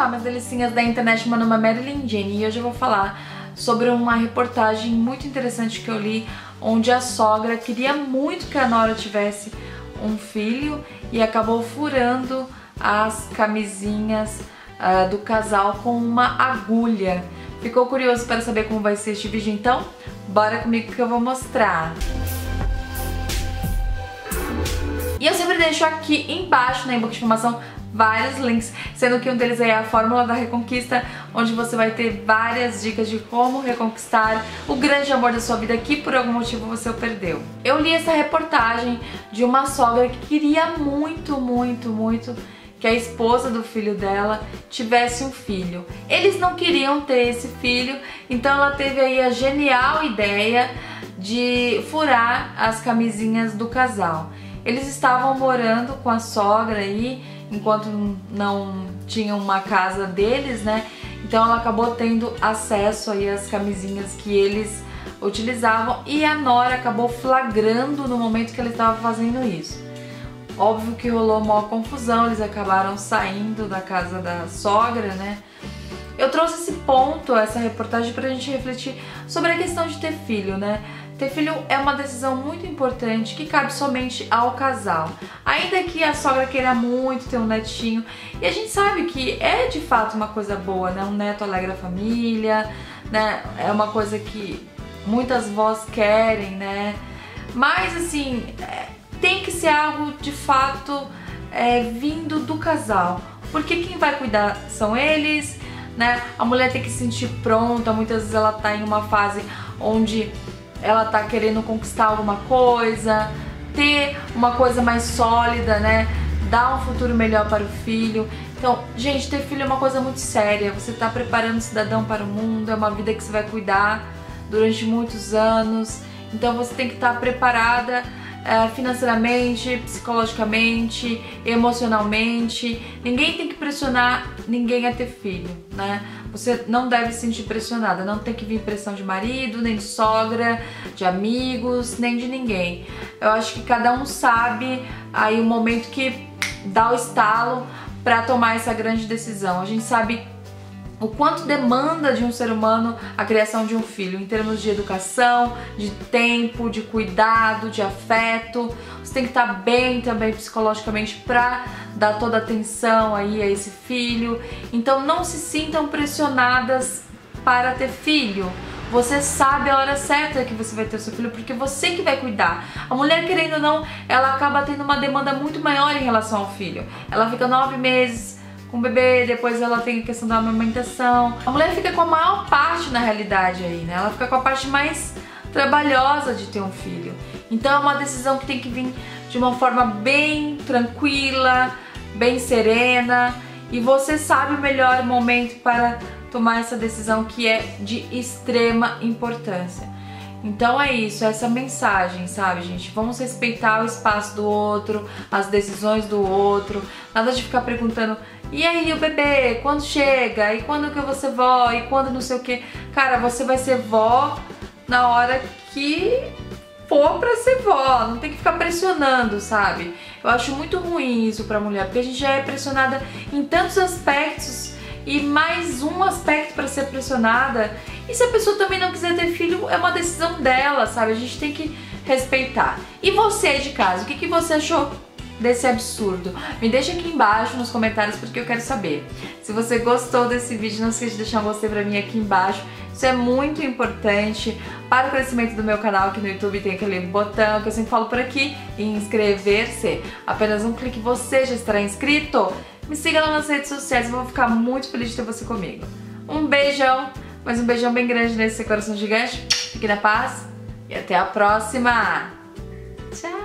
lá, minhas delicinhas da internet, meu nome é Marilyn Jenny e hoje eu vou falar sobre uma reportagem muito interessante que eu li, onde a sogra queria muito que a nora tivesse um filho e acabou furando as camisinhas do casal com uma agulha. Ficou curioso para saber como vai ser este vídeo? Então, bora comigo que eu vou mostrar. E eu sempre deixo aqui embaixo na inbox de informação vários links, sendo que um deles é a Fórmula da Reconquista, onde você vai ter várias dicas de como reconquistar o grande amor da sua vida que por algum motivo você o perdeu. Eu li essa reportagem de uma sogra que queria muito que a esposa do filho dela tivesse um filho. Eles não queriam ter esse filho, então ela teve aí a genial ideia de furar as camisinhas do casal. Eles estavam morando com a sogra aí, enquanto não tinham uma casa deles, né? Então ela acabou tendo acesso aí às camisinhas que eles utilizavam e a nora acabou flagrando no momento que ele estava fazendo isso. Óbvio que rolou uma confusão, eles acabaram saindo da casa da sogra, né? Eu trouxe esse ponto, essa reportagem, pra gente refletir sobre a questão de ter filho, né? Ter filho é uma decisão muito importante que cabe somente ao casal. Ainda que a sogra queira muito ter um netinho, e a gente sabe que é de fato uma coisa boa, né? Um neto alegra a família, né? É uma coisa que muitas vós querem, né? Mas assim, tem que ser algo de fato vindo do casal, porque quem vai cuidar são eles, né? A mulher tem que se sentir pronta, muitas vezes ela tá em uma fase onde ela tá querendo conquistar alguma coisa, ter uma coisa mais sólida, né? Dar um futuro melhor para o filho. Então, gente, ter filho é uma coisa muito séria. Você tá preparando o cidadão para o mundo, é uma vida que você vai cuidar durante muitos anos. Então você tem que estar preparada financeiramente, psicologicamente, emocionalmente. Ninguém tem que pressionar ninguém a ter filho, né? Você não deve se sentir pressionada, não tem que vir pressão de marido, nem de sogra, de amigos, nem de ninguém. Eu acho que cada um sabe aí o momento que dá o estalo para tomar essa grande decisão. A gente sabe o quanto demanda de um ser humano a criação de um filho, em termos de educação, de tempo, de cuidado, de afeto. Você tem que estar bem também psicologicamente para dar toda a atenção aí a esse filho. Então não se sintam pressionadas para ter filho. Você sabe a hora certa que você vai ter o seu filho, porque você que vai cuidar. A mulher, querendo ou não, ela acaba tendo uma demanda muito maior em relação ao filho. Ela fica 9 meses com o bebê, depois ela tem a questão da amamentação. A mulher fica com a maior parte na realidade aí, né? Ela fica com a parte mais trabalhosa de ter um filho. Então é uma decisão que tem que vir de uma forma bem tranquila, bem serena, e você sabe o melhor momento para tomar essa decisão, que é de extrema importância. Então é isso, essa mensagem, sabe, gente? Vamos respeitar o espaço do outro, as decisões do outro. Nada de ficar perguntando: e aí, o bebê, quando chega? E quando que eu vou ser vó? E quando não sei o que? Cara, você vai ser vó na hora que for pra ser vó. Não tem que ficar pressionando, sabe? Eu acho muito ruim isso pra mulher, porque a gente já é pressionada em tantos aspectos e mais um aspecto para ser pressionada. E se a pessoa também não quiser ter filho, é uma decisão dela, sabe? A gente tem que respeitar. E você de casa, o que você achou desse absurdo? Me deixa aqui embaixo nos comentários, porque eu quero saber. Se você gostou desse vídeo, não esqueça de deixar um gostei pra mim aqui embaixo. Isso é muito importante para o crescimento do meu canal. Aqui no YouTube tem aquele botão que eu sempre falo por aqui, inscrever-se. Apenas um clique você já estará inscrito. Me siga lá nas redes sociais, eu vou ficar muito feliz de ter você comigo. Um beijão, mas um beijão bem grande nesse coração gigante. Fique na paz e até a próxima. Tchau!